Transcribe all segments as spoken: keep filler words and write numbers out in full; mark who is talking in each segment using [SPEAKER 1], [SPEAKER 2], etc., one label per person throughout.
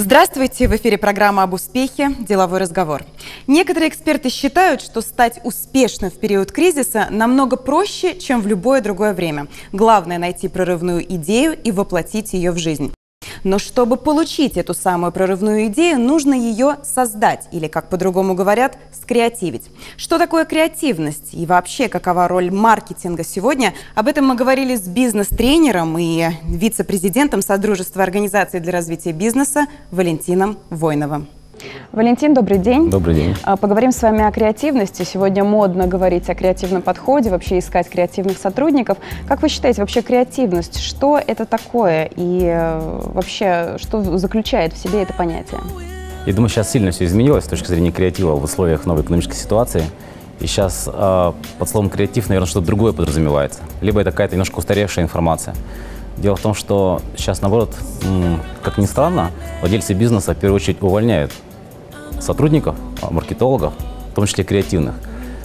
[SPEAKER 1] Здравствуйте! В эфире программа об успехе «Деловой разговор». Некоторые эксперты считают, что стать успешным в период кризиса намного проще, чем в любое другое время. Главное – найти прорывную идею и воплотить ее в жизнь. Но чтобы получить эту самую прорывную идею, нужно ее создать, или, как по-другому говорят, скреативить. Что такое креативность и вообще какова роль маркетинга сегодня? Об этом мы говорили с бизнес-тренером и вице-президентом Содружества организаций для развития бизнеса Валентином Войновым.
[SPEAKER 2] Валентин, добрый день.
[SPEAKER 3] Добрый день.
[SPEAKER 2] Поговорим с вами о креативности. Сегодня модно говорить о креативном подходе, вообще искать креативных сотрудников. Как вы считаете, вообще креативность, что это такое и вообще, что заключает в себе это понятие?
[SPEAKER 3] Я думаю, сейчас сильно все изменилось с точки зрения креатива в условиях новой экономической ситуации. И сейчас э, под словом креатив, наверное, что-то другое подразумевается. Либо это какая-то немножко устаревшая информация. Дело в том, что сейчас, наоборот, как ни странно, владельцы бизнеса в первую очередь увольняют сотрудников, маркетологов, в том числе креативных.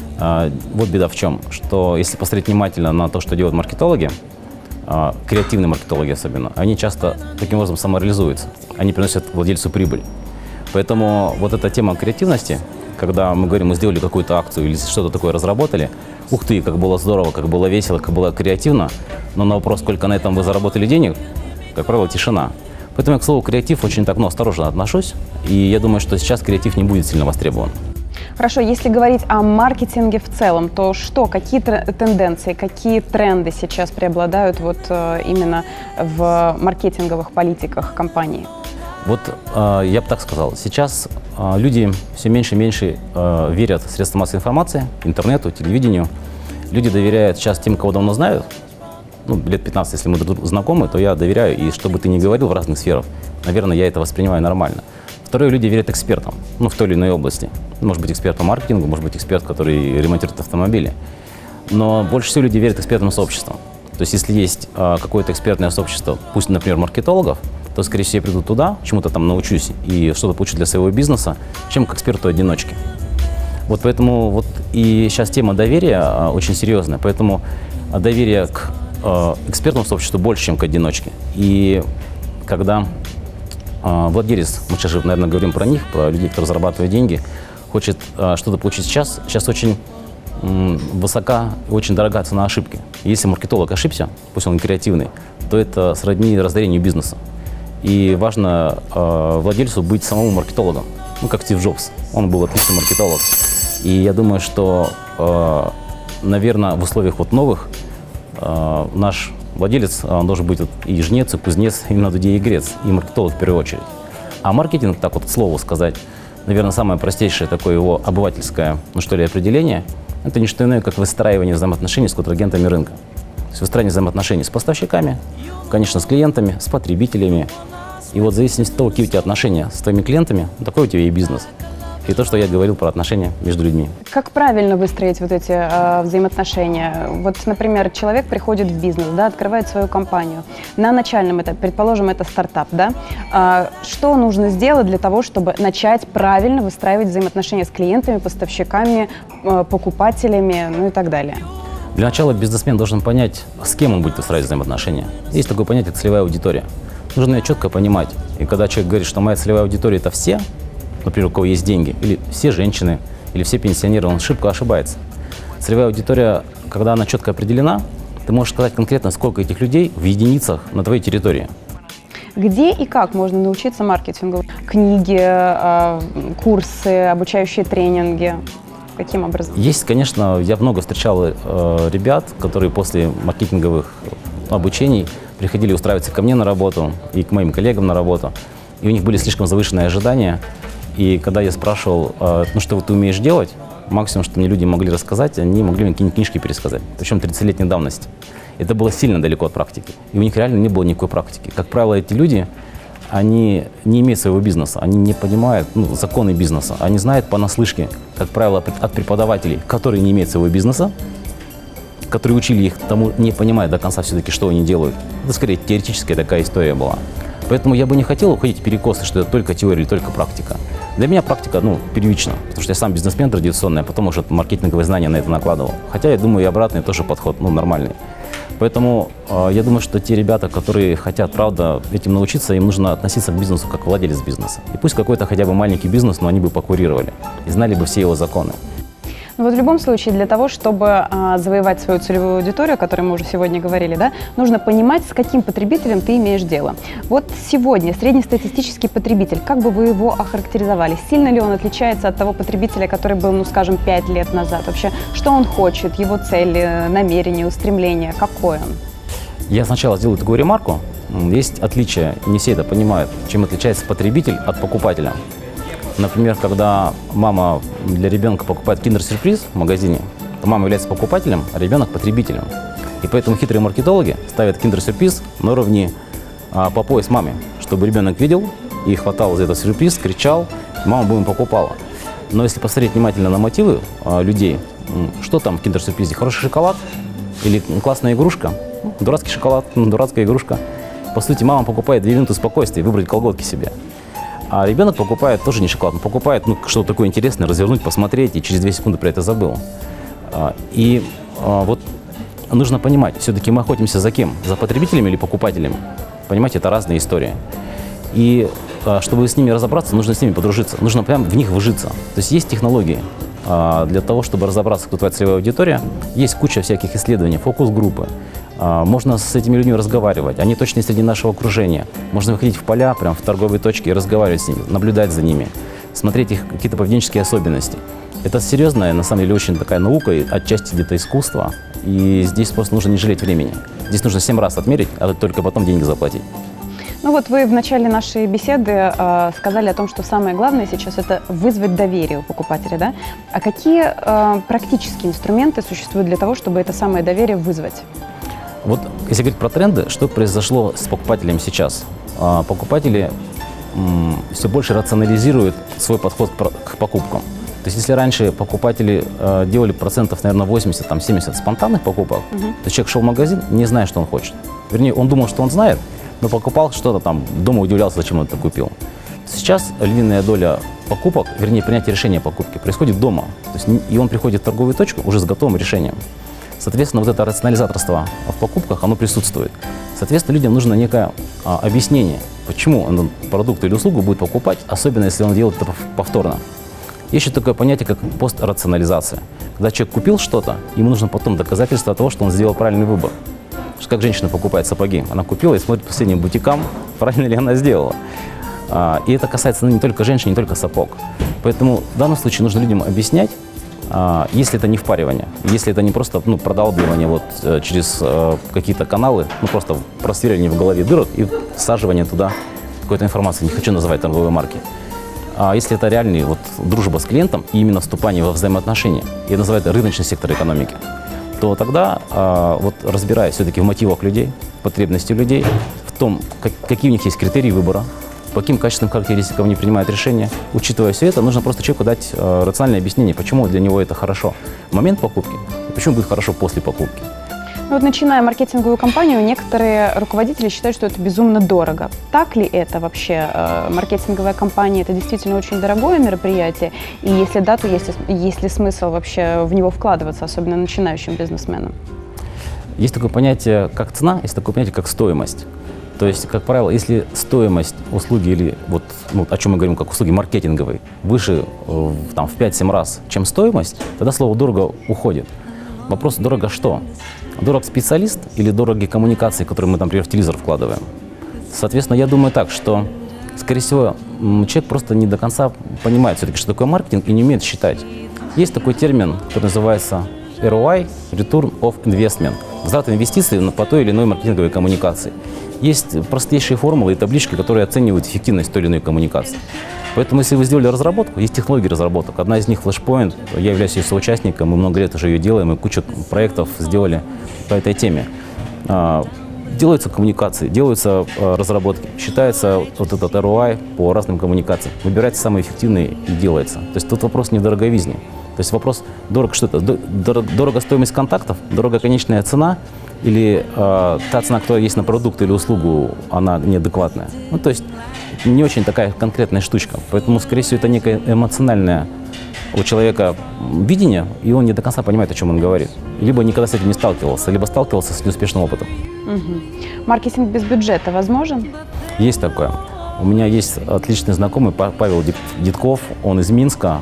[SPEAKER 3] Вот беда в чем, что если посмотреть внимательно на то, что делают маркетологи, креативные маркетологи особенно, они часто таким образом самореализуются, они приносят владельцу прибыль. Поэтому вот эта тема креативности, когда мы говорим, мы сделали какую-то акцию или что-то такое разработали, ух ты, как было здорово, как было весело, как было креативно, но на вопрос, сколько на этом вы заработали денег, как правило, тишина. Поэтому я к слову креатив очень так, ну, осторожно отношусь, и я думаю, что сейчас креатив не будет сильно востребован.
[SPEAKER 2] Хорошо, если говорить о маркетинге в целом, то что, какие тенденции, какие тренды сейчас преобладают вот именно в маркетинговых политиках компании?
[SPEAKER 3] Вот э, я бы так сказал, сейчас э, люди все меньше и меньше э, верят в средства массовой информации, интернету, телевидению. Люди доверяют сейчас тем, кого давно знают. Ну, лет пятнадцать, если мы друг другу знакомы, то я доверяю, и что бы ты ни говорил в разных сферах, наверное, я это воспринимаю нормально. Второе, люди верят экспертам, ну, в той или иной области. Может быть, эксперт по маркетингу, может быть, эксперт, который ремонтирует автомобили. Но больше всего люди верят экспертным сообществам. То есть, если есть э, какое-то экспертное сообщество, пусть, например, маркетологов, то, скорее всего, я приду туда, чему-то там научусь и что-то получу для своего бизнеса, чем к эксперту-одиночке. Вот поэтому вот и сейчас тема доверия а, очень серьезная, поэтому доверие к а, экспертному сообществу больше, чем к одиночке. И когда а, владелец, мы сейчас же, наверное, говорим про них, про людей, кто зарабатывает деньги, хочет а, что-то получить сейчас, сейчас очень м, высока и очень дорогая цена ошибки. Если маркетолог ошибся, пусть он креативный, то это сродни разорению бизнеса. И важно э, владельцу быть самому маркетологом, ну, как Стив Джобс. Он был отличный маркетолог. И я думаю, что, э, наверное, в условиях вот новых э, наш владелец он должен быть вот и жнец, и кузнец, и на дуде и грец, и маркетолог в первую очередь. А маркетинг, так вот к слову сказать, наверное, самое простейшее такое его обывательское, ну что ли, определение, это не что иное, как выстраивание взаимоотношений с контрагентами рынка. То есть выстраивание взаимоотношений с поставщиками, конечно, с клиентами, с потребителями. И вот в зависимости от того, какие у тебя отношения с твоими клиентами, такой у тебя и бизнес. И то, что я говорил про отношения между людьми.
[SPEAKER 2] Как правильно выстроить вот эти э, взаимоотношения? Вот, например, человек приходит в бизнес, да, открывает свою компанию. На начальном этапе, предположим, это стартап, да? Э, что нужно сделать для того, чтобы начать правильно выстраивать взаимоотношения с клиентами, поставщиками, э, покупателями, ну и так далее?
[SPEAKER 3] Для начала бизнесмен должен понять, с кем он будет выстраивать взаимоотношения. Есть такое понятие, как целевая аудитория. Нужно ее четко понимать. И когда человек говорит, что моя целевая аудитория – это все, например, у кого есть деньги, или все женщины, или все пенсионеры, он шибко ошибается. Целевая аудитория, когда она четко определена, ты можешь сказать конкретно, сколько этих людей в единицах на твоей территории.
[SPEAKER 2] Где и как можно научиться маркетингу? Книги, курсы, обучающие тренинги? Каким образом?
[SPEAKER 3] Есть, конечно, я много встречал э, ребят, которые после маркетинговых обучений приходили устраиваться ко мне на работу и к моим коллегам на работу. И у них были слишком завышенные ожидания. И когда я спрашивал, э, ну что вот ты умеешь делать, максимум, что мне люди могли рассказать, они могли мне какие-нибудь книжки пересказать, причем тридцатилетней давности. Это было сильно далеко от практики. И у них реально не было никакой практики. Как правило, эти люди, они не имеют своего бизнеса, они не понимают ну, законы бизнеса. Они знают понаслышке, как правило, от преподавателей, которые не имеют своего бизнеса, которые учили их тому, не понимая до конца все-таки, что они делают. Это скорее теоретическая такая история была. Поэтому я бы не хотел уходить в перекосы, что это только теория или только практика. Для меня практика ну, первична, потому что я сам бизнесмен традиционный, а потом уже маркетинговые знания на это накладывал. Хотя я думаю, и обратный тоже подход ну, нормальный. Поэтому э, я думаю, что те ребята, которые хотят, правда, этим научиться, им нужно относиться к бизнесу как владелец бизнеса. И пусть какой-то хотя бы маленький бизнес, но они бы покурировали и знали бы все его законы.
[SPEAKER 2] Ну вот в любом случае для того, чтобы а, завоевать свою целевую аудиторию, о которой мы уже сегодня говорили, да, нужно понимать, с каким потребителем ты имеешь дело. Вот сегодня среднестатистический потребитель, как бы вы его охарактеризовали? Сильно ли он отличается от того потребителя, который был, ну скажем, пять лет назад? Вообще, что он хочет, его цели, намерения, устремления, какой он?
[SPEAKER 3] Я сначала сделаю такую ремарку. Есть отличия, не все это понимают, чем отличается потребитель от покупателя. Например, когда мама для ребенка покупает киндер-сюрприз в магазине, то мама является покупателем, а ребенок потребителем. И поэтому хитрые маркетологи ставят киндер-сюрприз на уровне а, по пояс маме, чтобы ребенок видел и хватал за этот сюрприз, кричал, мама бы ему покупала. Но если посмотреть внимательно на мотивы а, людей, что там в киндер-сюрпризе? Хороший шоколад или классная игрушка? Дурацкий шоколад, дурацкая игрушка. По сути, мама покупает две минуты спокойствия, выбрать колготки себе. А ребенок покупает тоже не шоколад, он покупает ну, что-то такое интересное, развернуть, посмотреть, и через две секунды про это забыл. И вот нужно понимать, все-таки мы охотимся за кем? За потребителями или покупателями? Понимаете, это разные истории. И чтобы с ними разобраться, нужно с ними подружиться, нужно прям в них вжиться. То есть есть технологии для того, чтобы разобраться, кто твоя целевая аудитория. Есть куча всяких исследований, фокус-группы. Можно с этими людьми разговаривать, они точно среди нашего окружения. Можно выходить в поля, прям в торговые точки и разговаривать с ними, наблюдать за ними, смотреть их какие-то поведенческие особенности. Это серьезная, на самом деле, очень такая наука, и отчасти где-то искусство. И здесь просто нужно не жалеть времени. Здесь нужно семь раз отмерить, а только потом деньги заплатить.
[SPEAKER 2] Ну вот вы в начале нашей беседы э, сказали о том, что самое главное сейчас это вызвать доверие у покупателя, да? А какие э, практические инструменты существуют для того, чтобы это самое доверие вызвать?
[SPEAKER 3] Вот если говорить про тренды, что произошло с покупателем сейчас? А, покупатели м, все больше рационализируют свой подход к покупкам. То есть если раньше покупатели э, делали процентов, наверное, восемьдесят, там, семьдесят спонтанных покупок, uh-huh. то человек шел в магазин, не зная, что он хочет. Вернее, он думал, что он знает, но покупал что-то там, дома удивлялся, зачем он это купил. Сейчас львиная доля покупок, вернее, принятие решения о покупке происходит дома. То есть, и он приходит в торговую точку уже с готовым решением. Соответственно, вот это рационализаторство в покупках, оно присутствует. Соответственно, людям нужно некое а, объяснение, почему он продукт или услугу будет покупать, особенно если он делает это повторно. Есть еще такое понятие, как пострационализация. Когда человек купил что-то, ему нужно потом доказательство того, что он сделал правильный выбор. Как женщина покупает сапоги. Она купила и смотрит по соседним бутикам, правильно ли она сделала. А, и это касается ну, не только женщин, не только сапог. Поэтому в данном случае нужно людям объяснять, если это не впаривание, если это не просто ну, продалбливание вот, через э, какие-то каналы, ну просто просверление в голове дырок и всаживание туда какой-то информации, не хочу называть торговые марки. А если это реальный вот, дружба с клиентом и именно вступание во взаимоотношения, я называю это рыночный сектор экономики, то тогда, э, вот, разбираясь все-таки в мотивах людей, в потребности людей, в том, как, какие у них есть критерии выбора, по каким качественным характеристикам они принимают решения. Учитывая все это, нужно просто человеку дать э, рациональное объяснение, почему для него это хорошо в момент покупки и почему будет хорошо после покупки.
[SPEAKER 2] Ну вот, начиная маркетинговую кампанию, некоторые руководители считают, что это безумно дорого. Так ли это вообще? Э, маркетинговая кампания – это действительно очень дорогое мероприятие? И если да, то есть, есть ли смысл вообще в него вкладываться, особенно начинающим бизнесменам?
[SPEAKER 3] Есть такое понятие, как цена, есть такое понятие, как стоимость. То есть, как правило, если стоимость услуги, или вот, ну, о чем мы говорим, как услуги маркетинговой, выше там, в пять-семь раз, чем стоимость, тогда слово «дорого» уходит. Вопрос «дорого что?» Дорог специалист или дороги коммуникации, которые мы, например, в телевизор вкладываем? Соответственно, я думаю так, что, скорее всего, человек просто не до конца понимает все-таки, что такое маркетинг, и не умеет считать. Есть такой термин, который называется эр о ай – Return of Investment. Возврат инвестиций по той или иной маркетинговой коммуникации. Есть простейшие формулы и таблички, которые оценивают эффективность той или иной коммуникации. Поэтому, если вы сделали разработку, есть технологии разработок. Одна из них Flashpoint, я являюсь ее соучастником, мы много лет уже ее делаем, и кучу проектов сделали по этой теме. Делаются коммуникации, делаются разработки, считается вот этот эр о ай по разным коммуникациям, выбирается самый эффективный и делается. То есть тут вопрос не в дороговизне. То есть вопрос, дорого что это? Дорого стоимость контактов, дорого конечная цена, или э, та цена, которая есть на продукт или услугу, она неадекватная. Ну, то есть не очень такая конкретная штучка. Поэтому, скорее всего, это некое эмоциональное у человека видение, и он не до конца понимает, о чем он говорит. Либо никогда с этим не сталкивался, либо сталкивался с неуспешным опытом.
[SPEAKER 2] Угу. Маркетинг без бюджета возможен?
[SPEAKER 3] Есть такое. У меня есть отличный знакомый Павел Дедков, он из Минска.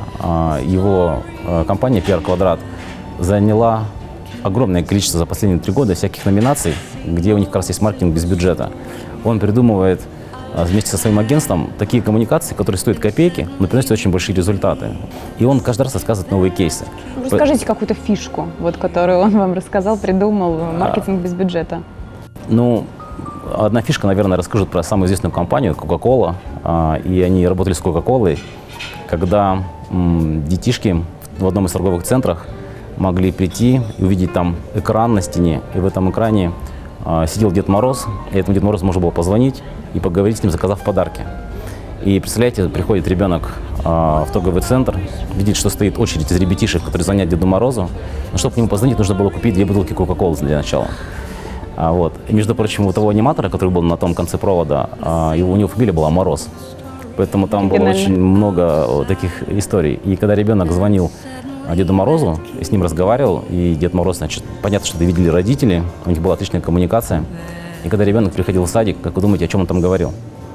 [SPEAKER 3] Его компания пи ар Квадрат заняла огромное количество за последние три года всяких номинаций, где у них как раз есть маркетинг без бюджета. Он придумывает вместе со своим агентством такие коммуникации, которые стоят копейки, но приносят очень большие результаты. И он каждый раз рассказывает новые кейсы.
[SPEAKER 2] Расскажите какую-то фишку, вот, которую он вам рассказал, придумал, маркетинг без бюджета.
[SPEAKER 3] Ну, одна фишка, наверное, расскажут про самую известную компанию Coca-Cola. И они работали с Coca-Cola, когда детишки в одном из торговых центров могли прийти и увидеть там экран на стене, и в этом экране э, сидел Дед Мороз, и этому Деду Морозу можно было позвонить и поговорить с ним, заказав подарки. И представляете, приходит ребенок э, в торговый центр, видит, что стоит очередь из ребятишек, которые звонят Деду Морозу, но чтобы к нему позвонить, нужно было купить две бутылки Кока-Колы для начала. А, вот. И, между прочим, у того аниматора, который был на том конце провода, э, его, у него фамилия была Мороз. Поэтому там было очень много вот таких историй. И когда ребенок звонил Деду Морозу, и с ним разговаривал, и Дед Мороз, значит, понятно, что это видели родители, у них была отличная коммуникация. И когда ребенок приходил в садик, как вы думаете, о чем он там говорил?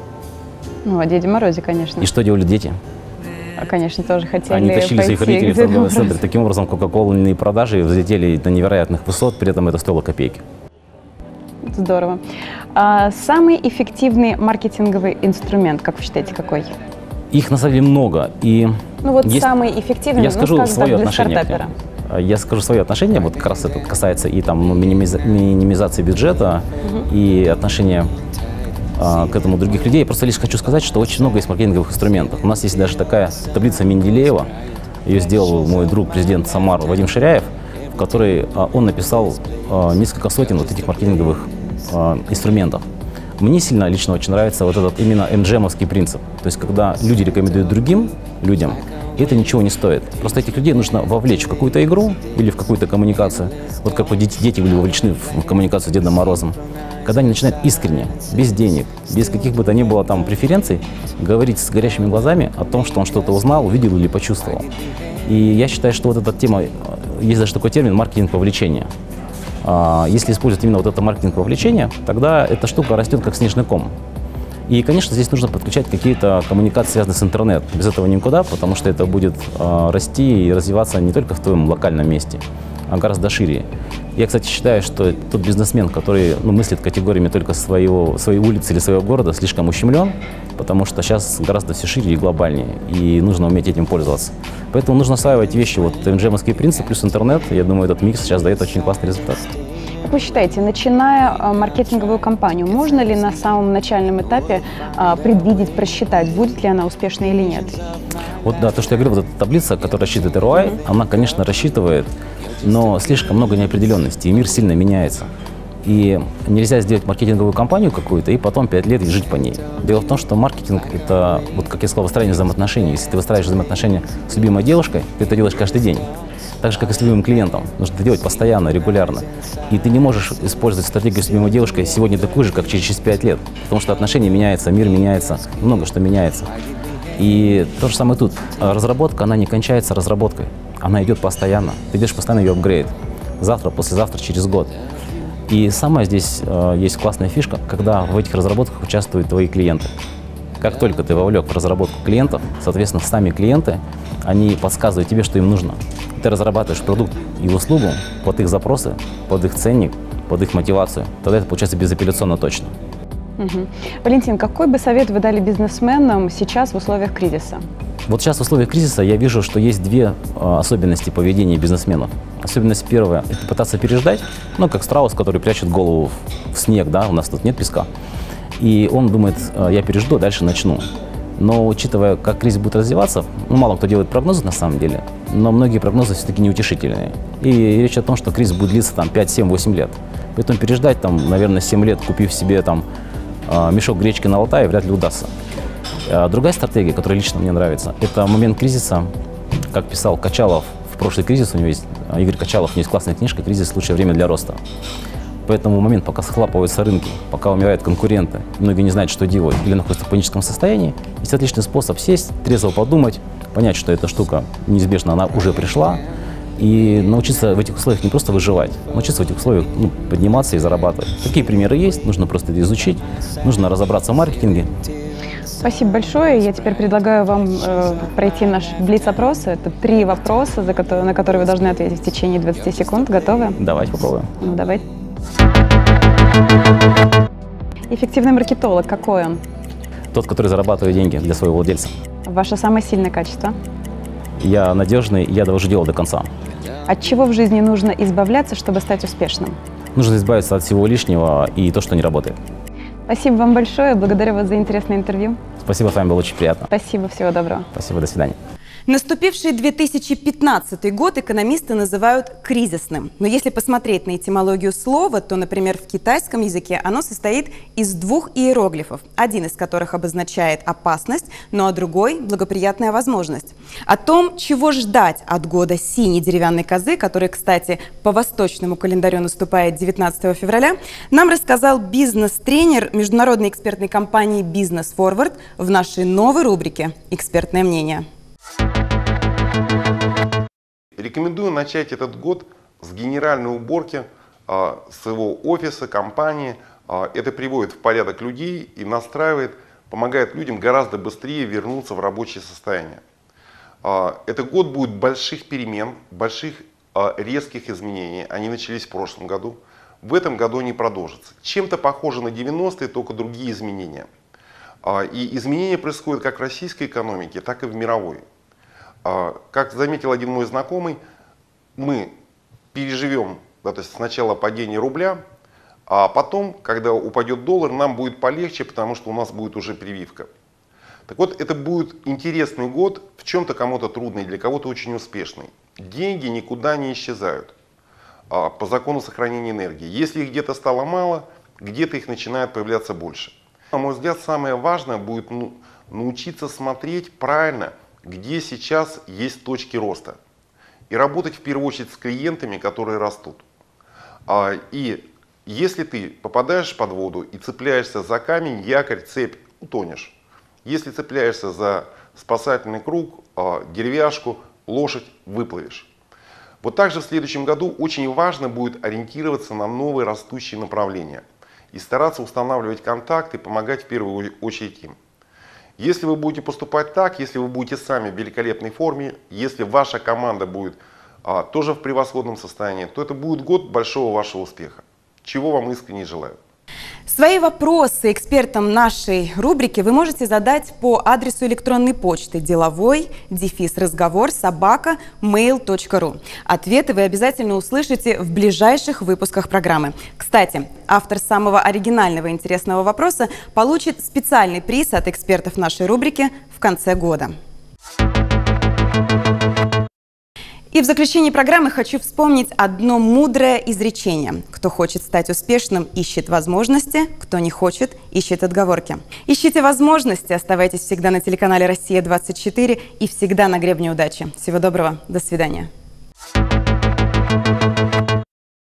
[SPEAKER 2] Ну, о Деде Морозе, конечно.
[SPEAKER 3] И что делали дети?
[SPEAKER 2] А, конечно, тоже хотели
[SPEAKER 3] Они тащили
[SPEAKER 2] пойти
[SPEAKER 3] своих родителей в торговый
[SPEAKER 2] Морозу.
[SPEAKER 3] центр. Таким образом, Кока-Колы продажи взлетели до невероятных высот, при этом это стоило копейки.
[SPEAKER 2] Здорово. А самый эффективный маркетинговый инструмент, как вы считаете, какой?
[SPEAKER 3] Их на самом деле много. И
[SPEAKER 2] ну вот
[SPEAKER 3] есть...
[SPEAKER 2] самый эффективный,
[SPEAKER 3] я
[SPEAKER 2] ну,
[SPEAKER 3] скажу
[SPEAKER 2] скажем
[SPEAKER 3] свое
[SPEAKER 2] так, для
[SPEAKER 3] отношение.
[SPEAKER 2] стартапера.
[SPEAKER 3] Я скажу свое отношение, вот как раз это касается и там минимиза... минимизации бюджета, угу. и отношения а, к этому других людей. Я просто лишь хочу сказать, что очень много есть маркетинговых инструментов. У нас есть даже такая таблица Менделеева, ее сделал мой друг, президент Самар Вадим Ширяев, в которой а, он написал а, несколько сотен вот этих маркетинговых а, инструментов. Мне сильно лично очень нравится вот этот именно эм джи эм-овский принцип. То есть, когда люди рекомендуют другим людям, это ничего не стоит. Просто этих людей нужно вовлечь в какую-то игру или в какую-то коммуникацию. Вот как вот дети, дети были вовлечены в коммуникацию с Дедом Морозом. Когда они начинают искренне, без денег, без каких бы то ни было там преференций, говорить с горящими глазами о том, что он что-то узнал, увидел или почувствовал. И я считаю, что вот эта тема, есть даже такой термин маркетинг вовлечения. Если использовать именно вот это маркетинг вовлечения, тогда эта штука растет как снежный ком. И, конечно, здесь нужно подключать какие-то коммуникации, связанные с интернетом. Без этого никуда, потому что это будет э, расти и развиваться не только в твоем локальном месте, а гораздо шире. Я, кстати, считаю, что тот бизнесмен, который ну, мыслит категориями только своего, своей улицы или своего города, слишком ущемлен, потому что сейчас гораздо все шире и глобальнее, и нужно уметь этим пользоваться. Поэтому нужно осваивать вещи, вот эм джи эм-овский принцип плюс интернет. Я думаю, этот микс сейчас дает очень классный результат.
[SPEAKER 2] Как вы считаете, начиная э, маркетинговую кампанию, можно ли на самом начальном этапе э, предвидеть, просчитать, будет ли она успешной или нет?
[SPEAKER 3] Вот да, то, что я говорил, вот эта таблица, которая рассчитывает эр о ай, mm-hmm. она, конечно, рассчитывает, но слишком много неопределенности, и мир сильно меняется. И нельзя сделать маркетинговую кампанию какую-то и потом пять лет жить по ней. Дело в том, что маркетинг – это, вот как я сказал, выстраивание взаимоотношений. Если ты выстраиваешь взаимоотношения с любимой девушкой, ты это делаешь каждый день. Так же, как и с любимым клиентом. Нужно это делать постоянно, регулярно. И ты не можешь использовать стратегию с любимой девушкой сегодня такую же, как через пять лет. Потому что отношения меняются, мир меняется, много что меняется. И то же самое тут. Разработка, она не кончается разработкой. Она идет постоянно. Ты идешь постоянно ее апгрейд. Завтра, послезавтра, через год. И самая здесь э, есть классная фишка, когда в этих разработках участвуют твои клиенты. Как только ты вовлек в разработку клиентов, соответственно, сами клиенты, они подсказывают тебе, что им нужно. Ты разрабатываешь продукт и услугу под их запросы, под их ценник, под их мотивацию. Тогда это получается безапелляционно точно.
[SPEAKER 2] Угу. Валентин, какой бы совет вы дали бизнесменам сейчас в условиях кризиса?
[SPEAKER 3] Вот сейчас в условиях кризиса я вижу, что есть две э, особенности поведения бизнесменов. Особенность первая – это пытаться переждать, ну, как страус, который прячет голову в, в снег, да, у нас тут нет песка. И он думает, э, я пережду, дальше начну. Но учитывая, как кризис будет развиваться, ну, мало кто делает прогнозы на самом деле, но многие прогнозы все-таки неутешительные. И речь о том, что кризис будет длиться там пять, семь, восемь лет. Поэтому переждать там, наверное, семь лет, купив себе там э, мешок гречки на Алтае, вряд ли удастся. Другая стратегия, которая лично мне нравится, это момент кризиса, как писал Качалов в прошлый кризис, у него есть, Игорь Качалов, у него есть классная книжка «Кризис – лучшее время для роста». Поэтому в момент, пока схлапываются рынки, пока умирают конкуренты, многие не знают, что делать, или находятся в паническом состоянии, есть отличный способ сесть, трезво подумать, понять, что эта штука неизбежно, она уже пришла, и научиться в этих условиях не просто выживать, научиться в этих условиях ну, подниматься и зарабатывать. Такие примеры есть, нужно просто это изучить, нужно разобраться в маркетинге.
[SPEAKER 2] Спасибо большое. Я теперь предлагаю вам э, пройти наш блиц-опрос. Это три вопроса, за которые, на которые вы должны ответить в течение двадцати секунд. Готовы?
[SPEAKER 3] Давайте попробуем.
[SPEAKER 2] Ну, давай. Эффективный маркетолог какой он?
[SPEAKER 3] Тот, который зарабатывает деньги для своего владельца.
[SPEAKER 2] Ваше самое сильное качество?
[SPEAKER 3] Я надежный, я довожу дело до конца.
[SPEAKER 2] От чего в жизни нужно избавляться, чтобы стать успешным?
[SPEAKER 3] Нужно избавиться от всего лишнего и то, что не работает.
[SPEAKER 2] Спасибо вам большое. Благодарю вас за интересное интервью.
[SPEAKER 3] Спасибо, с вами было очень приятно.
[SPEAKER 2] Спасибо, всего доброго.
[SPEAKER 3] Спасибо, до свидания.
[SPEAKER 1] Наступивший две тысячи пятнадцатый год экономисты называют кризисным. Но если посмотреть на этимологию слова, то, например, в китайском языке оно состоит из двух иероглифов, один из которых обозначает опасность, ну а другой – благоприятная возможность. О том, чего ждать от года синей деревянной козы, который, кстати, по восточному календарю наступает девятнадцатого февраля, нам рассказал бизнес-тренер международной экспертной компании Business Forward в нашей новой рубрике «Экспертное мнение».
[SPEAKER 4] Рекомендую начать этот год с генеральной уборки э, своего офиса, компании. Э, это приводит в порядок людей и настраивает, помогает людям гораздо быстрее вернуться в рабочее состояние. Э, этот год будет больших перемен, больших э, резких изменений. Они начались в прошлом году. В этом году они продолжатся. Чем-то похоже на девяностые, только другие изменения. Э, и изменения происходят как в российской экономике, так и в мировой. Как заметил один мой знакомый, мы переживем, да, то есть сначала падение рубля, а потом, когда упадет доллар, нам будет полегче, потому что у нас будет уже прививка. Так вот, это будет интересный год, в чем-то кому-то трудный, для кого-то очень успешный. Деньги никуда не исчезают по закону сохранения энергии. Если их где-то стало мало, где-то их начинает появляться больше. На мой взгляд, самое важное будет ну, научиться смотреть правильно, где сейчас есть точки роста. И работать в первую очередь с клиентами, которые растут. И если ты попадаешь под воду и цепляешься за камень, якорь, цепь, утонешь. Если цепляешься за спасательный круг, деревяшку, лошадь, выплывешь. Вот также в следующем году очень важно будет ориентироваться на новые растущие направления. И стараться устанавливать контакты, помогать в первую очередь им. Если вы будете поступать так, если вы будете сами в великолепной форме, если ваша команда будет а, тоже в превосходном состоянии, то это будет год большого вашего успеха, чего вам искренне желаю.
[SPEAKER 1] Свои вопросы экспертам нашей рубрики вы можете задать по адресу электронной почты деловой дефис разговор собака mail точка ру. Ответы вы обязательно услышите в ближайших выпусках программы. Кстати, автор самого оригинального и интересного вопроса получит специальный приз от экспертов нашей рубрики в конце года. И в заключении программы хочу вспомнить одно мудрое изречение. Кто хочет стать успешным, ищет возможности, кто не хочет, ищет отговорки. Ищите возможности, оставайтесь всегда на телеканале «Россия двадцать четыре» и всегда на гребне удачи. Всего доброго, до свидания.